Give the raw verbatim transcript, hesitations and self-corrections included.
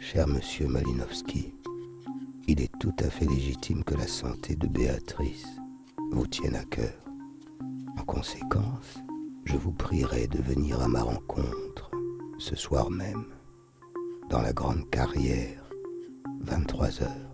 Cher monsieur Malinowski, il est tout à fait légitime que la santé de Béatrice vous tienne à cœur. En conséquence, je vous prierai de venir à ma rencontre ce soir même, dans la grande carrière, vingt-trois heures.